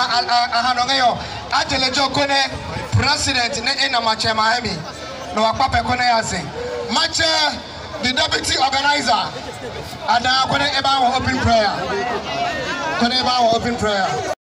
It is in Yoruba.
ahanongeyo atele jokone president ne ina mache mahemi no akpape kone yase mache the deputy organizer ada kone eba open prayer